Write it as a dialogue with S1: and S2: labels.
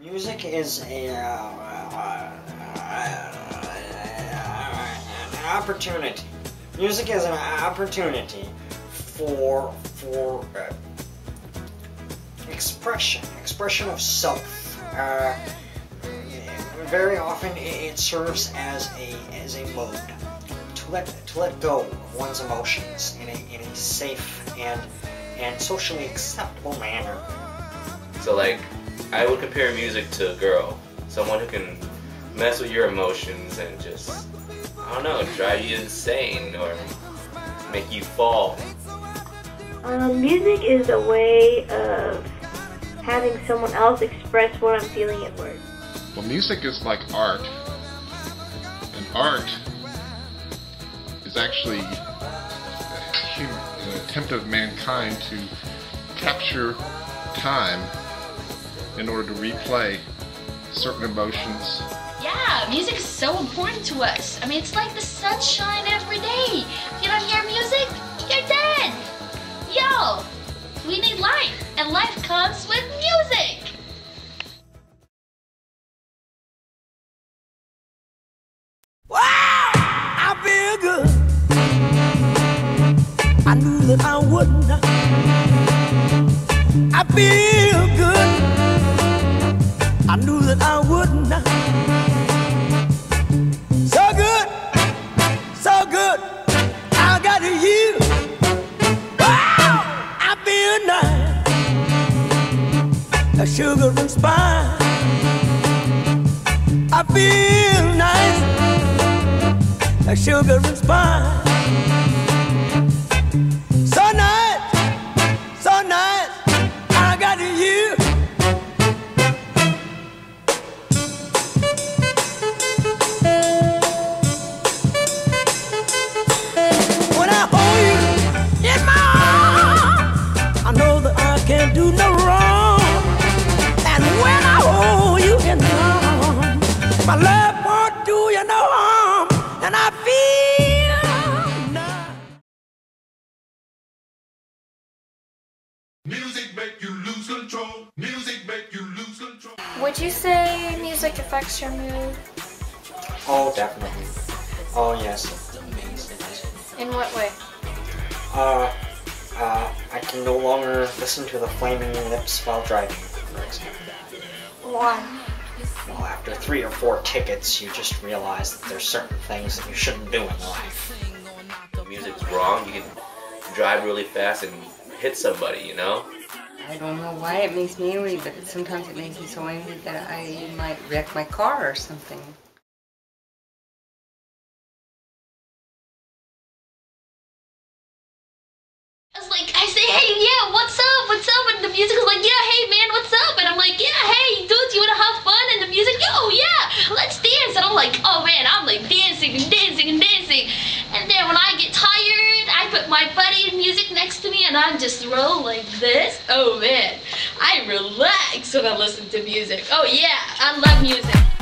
S1: Music is an opportunity. Music is an opportunity for expression of self. Very often it serves as a mode to let go of one's emotions in a safe and socially acceptable manner.
S2: So like, I would compare music to a girl, someone who can mess with your emotions and just, I don't know, drive you insane or make you fall.
S3: Music is a way of having someone else express what I'm feeling at work.
S4: Well, music is like art, and art is actually an attempt of mankind to capture time in order to replay certain emotions.
S5: Yeah, music is so important to us. I mean, it's like the sunshine every day. If you don't hear music, you're dead. Yo, we need life, and life comes with music.
S6: Wow, I feel good. I knew that I wouldn't. I feel good. I knew that I wouldn't. So good, so good. I got you. Wow, I feel nice. A sugar and spice. I feel nice. A sugar and spice. So nice, so nice. I got you. When I hold you in my arms, I know that I can't do no wrong. And when I hold you in my arms, my love won't do you no harm. And I feel nice.
S7: Music make you lose control. Music make you lose control.
S8: Would you say music affects your mood?
S1: Oh, definitely. Oh, yes.
S8: In what way?
S1: I can no longer listen to the Flaming Lips while driving, for example.
S8: Why?
S1: Well, after 3 or 4 tickets, you just realize that there's certain things that you shouldn't do in life.
S2: Music's wrong, you can drive really fast and hit somebody, you know?
S9: I don't know why it makes me angry, but sometimes it makes me so angry that I might wreck my car or something.
S5: I was like, I say, hey, yeah, what's up, and the music is like, yeah, hey, man, what's up, and I'm like, yeah, hey, dude, you wanna have fun, and the music, yo, yeah, let's dance, and I'm like, oh, man, I'm like dancing, and dancing, and dancing, and then when I get tired, I put my buddy music next to me, and I just roll like this. Oh, man, I relax when I listen to music. Oh, yeah, I love music.